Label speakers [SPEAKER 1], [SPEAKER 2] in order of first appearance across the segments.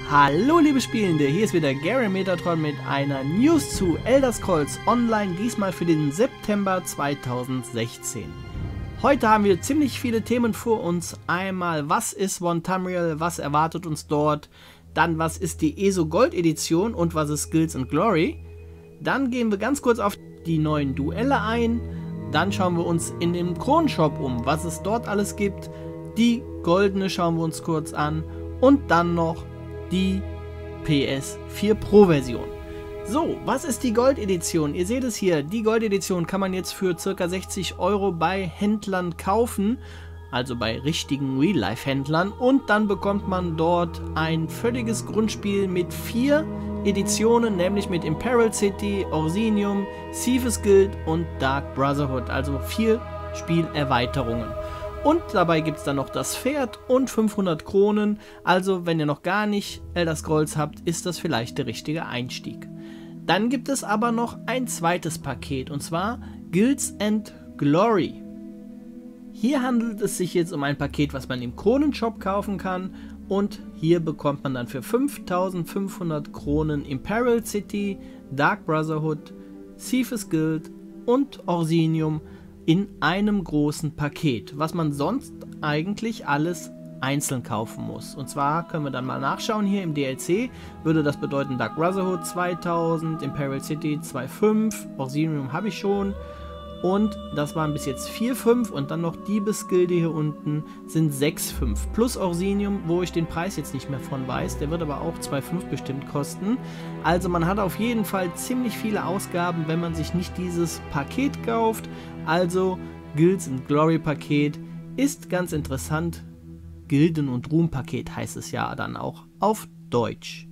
[SPEAKER 1] Hallo liebe Spielende, hier ist wieder Gary Metatron mit einer News zu Elder Scrolls Online, diesmal für den September 2016. Heute haben wir ziemlich viele Themen vor uns. Einmal, was ist One Tamriel, was erwartet uns dort, dann was ist die ESO Gold Edition und was ist Skills and Glory. Dann gehen wir ganz kurz auf die neuen Duelle ein, dann schauen wir uns in dem Kronenshop um, was es dort alles gibt. Die goldene schauen wir uns kurz an und dann noch die PS4 Pro Version. So, was ist die Gold Edition? Ihr seht es hier, die Gold Edition kann man jetzt für ca. 60 € bei Händlern kaufen, also bei richtigen Real-Life-Händlern, und dann bekommt man dort ein völliges Grundspiel mit 4 Editionen, nämlich mit Imperial City, Orsinium, Thieves Guild und Dark Brotherhood, also 4 Spielerweiterungen. Und dabei gibt es dann noch das Pferd und 500 Kronen, also wenn ihr noch gar nicht Elder Scrolls habt, ist das vielleicht der richtige Einstieg. Dann gibt es aber noch ein zweites Paket, und zwar Skills and Glory. Hier handelt es sich jetzt um ein Paket, was man im Kronenshop kaufen kann, und hier bekommt man dann für 5500 Kronen Imperial City, Dark Brotherhood, Thieves Guild und Orsinium in einem großen Paket, was man sonst eigentlich alles einzeln kaufen muss. Und zwar können wir dann mal nachschauen, hier im DLC würde das bedeuten Dark Brotherhood 2000, Imperial City 2,5, Orsinium habe ich schon und das waren bis jetzt 4,5 und dann noch Diebesgilde hier unten sind 6,5 plus Orsinium, wo ich den Preis jetzt nicht mehr von weiß, der wird aber auch 2,5 bestimmt kosten. Also man hat auf jeden Fall ziemlich viele Ausgaben, wenn man sich nicht dieses Paket kauft. Also Skills and Glory Paket ist ganz interessant. Gilden- und Ruhm-Paket heißt es ja dann auch auf Deutsch.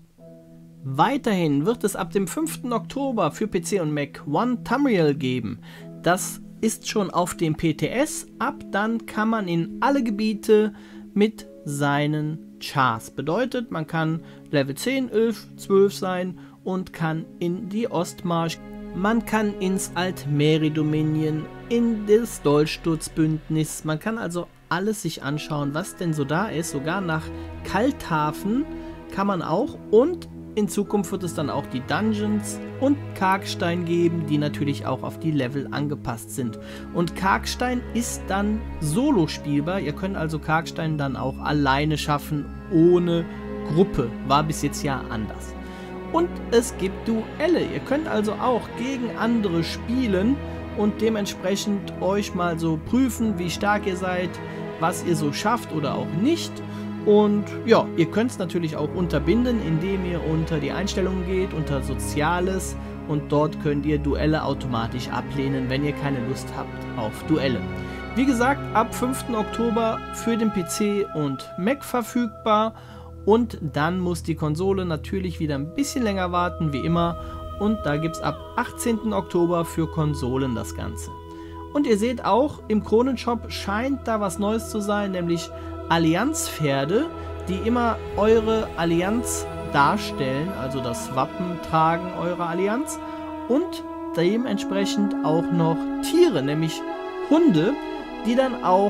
[SPEAKER 1] Weiterhin wird es ab dem 5. Oktober für PC und Mac One Tamriel geben. Das ist schon auf dem PTS. Ab dann kann man in alle Gebiete mit seinen Chars. Bedeutet, man kann Level 10, 11, 12 sein und kann in die Ostmarsch. Man kann ins Altmeri-Dominion, in das Dolchsturzbündnis. Man kann also alles sich anschauen, was denn so da ist. Sogar nach Kalthafen kann man auch, und in Zukunft wird es dann auch die Dungeons und Karkstein geben, die natürlich auch auf die Level angepasst sind. Und Karkstein ist dann solo spielbar. Ihr könnt also Karkstein dann auch alleine schaffen, ohne Gruppe. War bis jetzt ja anders. Und es gibt Duelle. Ihr könnt also auch gegen andere spielen und dementsprechend euch mal so prüfen, wie stark ihr seid, was ihr so schafft oder auch nicht. Und ja, ihr könnt es natürlich auch unterbinden, indem ihr unter die Einstellungen geht, unter Soziales, und dort könnt ihr Duelle automatisch ablehnen, wenn ihr keine Lust habt auf Duelle. Wie gesagt, ab 5. Oktober für den PC und Mac verfügbar, und dann muss die Konsole natürlich wieder ein bisschen länger warten, wie immer, und da gibt es ab 18. Oktober für Konsolen das Ganze. Und ihr seht auch, im Kronenshop scheint da was Neues zu sein, nämlich Allianzpferde, die immer eure Allianz darstellen, also das Wappen tragen eurer Allianz, und dementsprechend auch noch Tiere, nämlich Hunde, die dann auch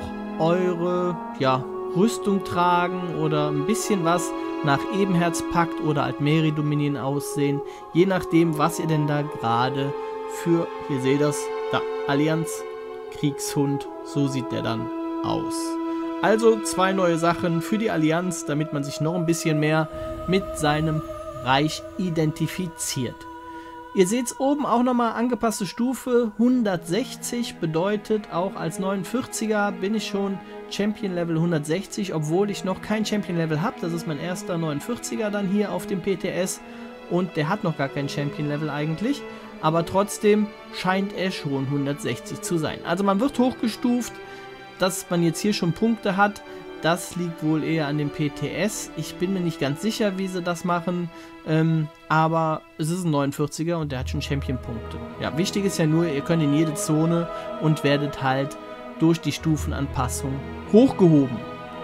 [SPEAKER 1] eure Rüstung tragen oder ein bisschen was nach Ebenherzpakt oder Altmeri-Dominion aussehen, je nachdem, was ihr denn da gerade für, hier seht ihr das, da, Allianz, Kriegshund, so sieht der dann aus. Also 2 neue Sachen für die Allianz, damit man sich noch ein bisschen mehr mit seinem Reich identifiziert. Ihr seht es oben auch nochmal, angepasste Stufe 160, bedeutet auch als 49er bin ich schon Champion Level 160, obwohl ich noch kein Champion Level habe. Das ist mein erster 49er dann hier auf dem PTS und der hat noch gar kein Champion Level eigentlich, aber trotzdem scheint er schon 160 zu sein. Also man wird hochgestuft. Dass man jetzt hier schon Punkte hat, das liegt wohl eher an dem PTS. Ich bin mir nicht ganz sicher, wie sie das machen, aber es ist ein 49er und der hat schon Champion-Punkte. Ja, wichtig ist ja nur, ihr könnt in jede Zone und werdet halt durch die Stufenanpassung hochgehoben.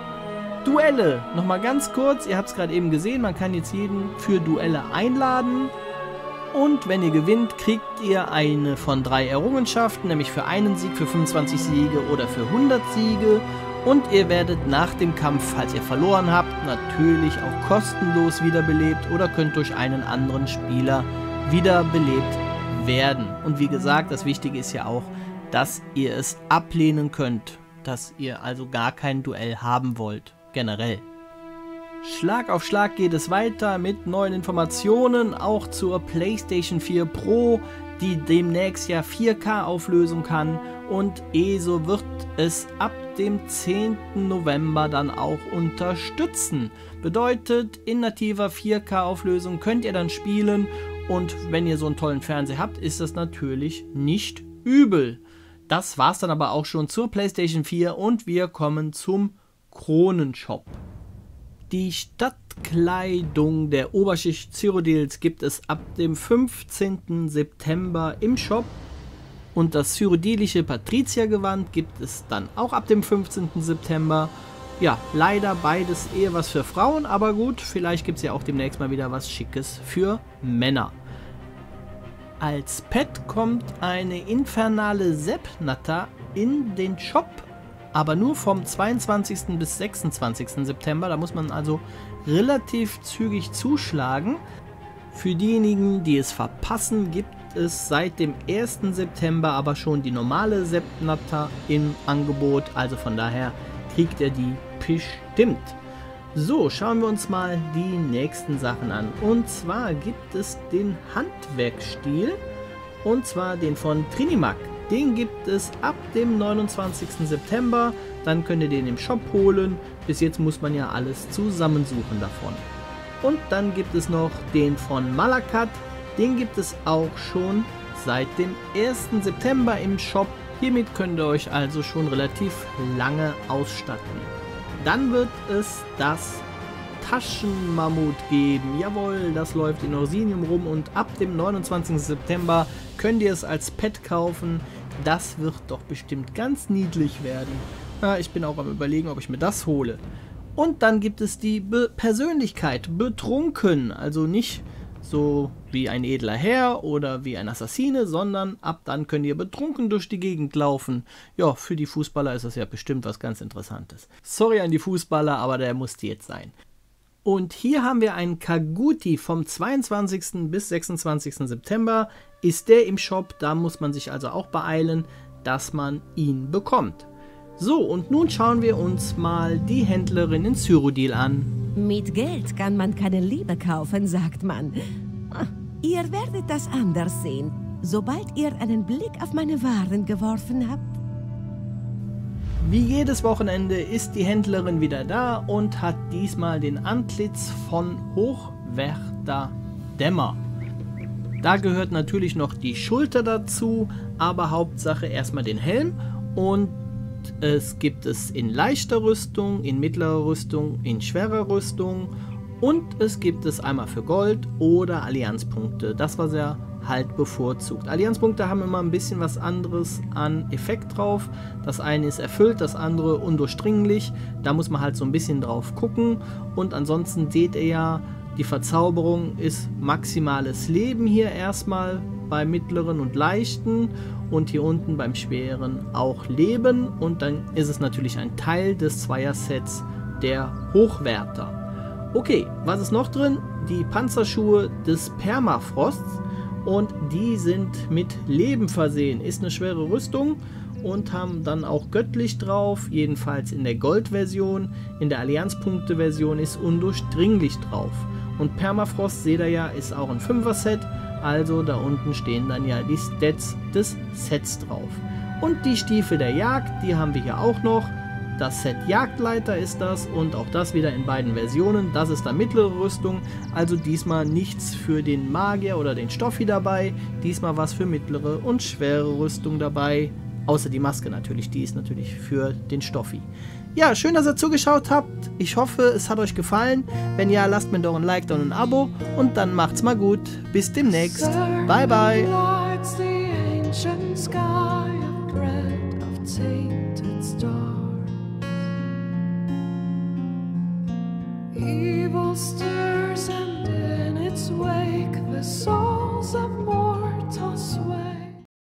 [SPEAKER 1] Duelle, nochmal ganz kurz, ihr habt es gerade eben gesehen, man kann jetzt jeden für Duelle einladen. Und wenn ihr gewinnt, kriegt ihr eine von 3 Errungenschaften, nämlich für einen Sieg, für 25 Siege oder für 100 Siege. Und ihr werdet nach dem Kampf, falls ihr verloren habt, natürlich auch kostenlos wiederbelebt oder könnt durch einen anderen Spieler wiederbelebt werden. Und wie gesagt, das Wichtige ist ja auch, dass ihr es ablehnen könnt, dass ihr also gar kein Duell haben wollt, generell. Schlag auf Schlag geht es weiter mit neuen Informationen, auch zur PlayStation 4 Pro, die demnächst ja 4K Auflösung kann, und ESO wird es ab dem 10. November dann auch unterstützen. Bedeutet, in nativer 4K Auflösung könnt ihr dann spielen, und wenn ihr so einen tollen Fernseher habt, ist das natürlich nicht übel. Das war's dann aber auch schon zur PlayStation 4 und wir kommen zum Kronenshop. Die Stadtkleidung der Oberschicht Cyrodiils gibt es ab dem 15. September im Shop und das cyrodiilische Patriziergewand gibt es dann auch ab dem 15. September. Ja, leider beides eher was für Frauen, aber gut, vielleicht gibt es ja auch demnächst mal wieder was Schickes für Männer. Als Pet kommt eine infernale Seppnatter in den Shop, aber nur vom 22. bis 26. September. Da muss man also relativ zügig zuschlagen. Für diejenigen, die es verpassen, gibt es seit dem 1. September aber schon die normale Seppnatter im Angebot. Also von daher kriegt ihr die bestimmt. So, schauen wir uns mal die nächsten Sachen an. Und zwar gibt es den Handwerkstiel, und zwar den von Trinimac. Den gibt es ab dem 29. September, dann könnt ihr den im Shop holen. Bis jetzt muss man ja alles zusammensuchen davon. Und dann gibt es noch den von Malakat, den gibt es auch schon seit dem 1. September im Shop. Hiermit könnt ihr euch also schon relativ lange ausstatten. Dann wird es das Taschenmammut geben. Jawohl, das läuft in Orsinium rum und ab dem 29. September könnt ihr es als Pet kaufen. Das wird doch bestimmt ganz niedlich werden. Ja, ich bin auch am Überlegen, ob ich mir das hole. Und dann gibt es die Persönlichkeit, betrunken. Also nicht so wie ein edler Herr oder wie ein Assassine, sondern ab dann könnt ihr betrunken durch die Gegend laufen. Ja, für die Fußballer ist das ja bestimmt was ganz Interessantes. Sorry an die Fußballer, aber der musste jetzt sein. Und hier haben wir einen Kaguti vom 22. bis 26. September. Ist der im Shop, da muss man sich also auch beeilen, dass man ihn bekommt. So, und nun schauen wir uns mal die Händlerin in Cyrodiil an.
[SPEAKER 2] Mit Geld kann man keine Liebe kaufen, sagt man. Ihr werdet das anders sehen, sobald ihr einen Blick auf meine Waren geworfen habt.
[SPEAKER 1] Wie jedes Wochenende ist die Händlerin wieder da und hat diesmal den Antlitz von Hochwerter Dämmer. Da gehört natürlich noch die Schulter dazu, aber Hauptsache erstmal den Helm, und es gibt es in leichter Rüstung, in mittlerer Rüstung, in schwerer Rüstung, und es gibt es einmal für Gold oder Allianzpunkte. Das, was er halt bevorzugt. Allianzpunkte haben immer ein bisschen was anderes an Effekt drauf. Das eine ist erfüllt, das andere undurchdringlich. Da muss man halt so ein bisschen drauf gucken. Und ansonsten seht ihr ja, die Verzauberung ist maximales Leben hier erstmal bei mittleren und leichten, und hier unten beim schweren auch Leben, und dann ist es natürlich ein Teil des Zweier-Sets der Hochwerter. Okay, was ist noch drin? Die Panzerschuhe des Permafrosts, und die sind mit Leben versehen. Ist eine schwere Rüstung und haben dann auch göttlich drauf, jedenfalls in der Gold-Version. In der Allianzpunkte-Version ist undurchdringlich drauf. Und Permafrost, seht ihr ja, ist auch ein 5er-Set, also da unten stehen dann ja die Stats des Sets drauf. Und die Stiefel der Jagd, die haben wir hier auch noch. Das Set Jagdleiter ist das, und auch das wieder in beiden Versionen. Das ist da mittlere Rüstung, also diesmal nichts für den Magier oder den Stoffi dabei. Diesmal was für mittlere und schwere Rüstung dabei. Außer die Maske natürlich, die ist natürlich für den Stoffi. Ja, schön, dass ihr zugeschaut habt. Ich hoffe, es hat euch gefallen. Wenn ja, lasst mir doch ein Like und ein Abo, und dann macht's mal gut. Bis demnächst. Bye, bye. Evil still